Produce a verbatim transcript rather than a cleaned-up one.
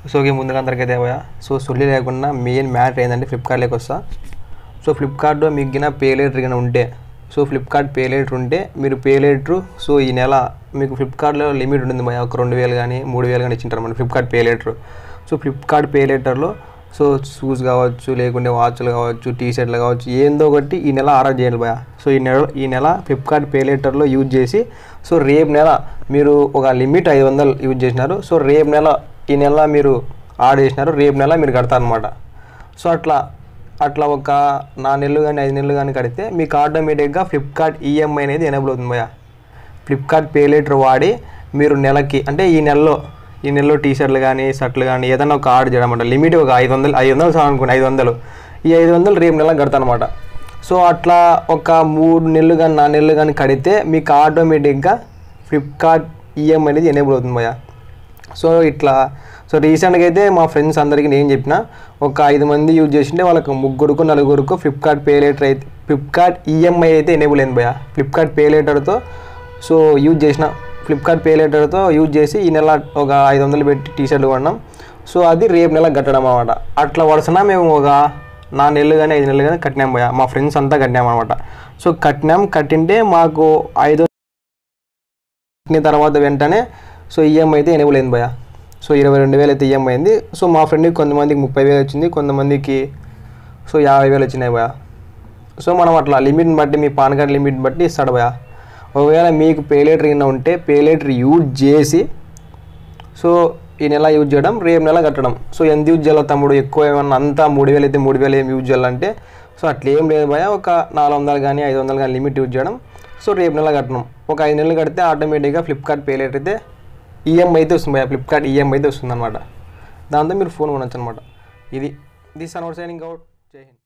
So ఈ ముందుగా అందరికైతే భయ సో సొల్లి లేకుండా మెయిన్ మ్యాటర్ ఏంటంటే ఫ్లిప్కార్ట్లోకి వస్తా. సో ఫ్లిప్కార్ట్లో మీకు గిన పే లేటర్ గిన ఉంటే సో ఫ్లిప్కార్ట్ పే లేటర్ ఉంటే మీరు పే లేటరు సో ఈ నెల మీకు ఫ్లిప్కార్ట్లో లిమిట్ ఉంటుంది భయ, ఒక రెండు వేలు కానీ మూడు వేలు కానీ ఇచ్చింటారు మన Flipkart pay later. So Flipkart pay లేటర్లో సో షూస్ కావచ్చు, లేకుంటే వాచ్లు కావచ్చు, టీ షర్ట్లు కావచ్చు, ఏందో ఒకటి ఈ నెల ఆర్డర్ చేయాలి భయ. సో ఈ నెల ఈ నెల ఫ్లిప్కార్ట్ పే లేటర్లో యూజ్ చేసి సో రేపు నెల మీరు ఒక లిమిట్ ఐదు వందలు యూజ్ చేసినారు. సో రేపు నెల ఈ నెల మీరు ఆర్డర్ చేసినారు, రేపు నెల మీరు కడతారనమాట. సో అట్లా అట్లా ఒక నాలుగు నెలలు కానీ ఐదు నెలలు కానీ కడితే మీకు ఆటోమేటిక్గా ఫ్లిప్కార్ట్ ఈఎంఐ అనేది ఎనేబుల్ అవుతుంది భయ. ఫ్లిప్కార్ట్ పే లేటర్ వాడి మీరు నెలకి అంటే ఈ నెలలో ఈ నెలలో టీ షర్ట్లు కానీ షర్ట్లు కానీ ఏదైనా ఒక ఆర్డర్ చేయడం అనమాట. లిమిట్ ఒక ఐదు వందలు ఐదు వందలు సార్ అనుకోండి, ఐదు వందలు ఈ ఐదు వందలు రేపు నెల కడతానమాట. సో అట్లా ఒక మూడు నెలలు కానీ నాలుగు నెలలు కానీ కడితే మీకు ఆటోమేటిక్గా ఫ్లిప్కార్ట్ ఈఎంఐ అనేది ఎనేబుల్ అవుతుంది భయ. సో ఇట్లా సో రీసెంట్గా అయితే మా ఫ్రెండ్స్ అందరికీ నేను చెప్పిన ఒక ఐదు మంది యూజ్ చేసింటే వాళ్ళకి ముగ్గురుకు నలుగురుకు ఫ్లిప్కార్ట్ పే లేటర్ అయితే ఫ్లిప్కార్ట్ ఈఎంఐ అయితే ఎనేబుల్ అయింది భయ. ఫ్లిప్కార్ట్ పే లేటర్తో సో యూజ్ చేసిన ఫ్లిప్కార్ట్ పే లేటర్తో యూజ్ చేసి ఈ నెల ఒక ఐదు వందలు పెట్టి టీ షర్ట్లు కొన్నాం. సో అది రేపు నెల కట్టడం అనమాట. అట్లా వరుసన మేము ఒక నాలుగు నెలలు కానీ ఐదు నెలలు కానీ కట్టినాం భయ. మా ఫ్రెండ్స్ అంతా కట్టినాం అనమాట. సో కట్టినాం కట్టింటే మాకు ఐదు కట్టిన తర్వాత వెంటనే సో ఈఎంఐ అయితే ఎనేబుల్ అయింది భయ. సో ఇరవై రెండు వేలు అయితే ఈఎంఐ అయింది. సో మా ఫ్రెండ్కి కొంతమందికి ముప్పై వేలు వచ్చింది, కొంతమందికి సో యాభై వేలు వచ్చినాయి భయ. సో మనం అట్లా లిమిట్ని బట్టి మీ పాన్ కార్డ్ లిమిట్ని బట్టి ఇస్తాడు భయ. ఒకవేళ మీకు పే లేటర్ కింద ఉంటే పే లేటర్ యూజ్ చేసి సో ఈ నెల యూజ్ చేయడం, రేపు నెల కట్టడం. సో ఎంత యూజ్ చేయాలి తమ్ముడు, ఎక్కువ ఏమన్నా అంతా మూడు వేలు అయితే మూడు వేలు ఏం యూజ్ చేయాలంటే సో అట్లా ఏం లేదు భయ. ఒక నాలుగు వందలు కానీ ఐదు వందలు కానీ లిమిట్ యూజ్ చేయడం, సో రేపు నెల కట్టడం. ఒక ఐదు నెలలు కడితే ఆటోమేటిక్గా ఫ్లిప్కార్ట్ పే లేటర్ అయితే ఈఎంఐ అయితే వస్తుంది భయ. ఫ్లిప్కార్ట్ ఈఎంఐ అయితే వస్తుంది అనమాట. దాంతో మీరు ఫోన్ కొనొచ్చు అనమాట. ఇది దిస్ అనౌట్ సైనింగ్ అవుట్. జై హింద్.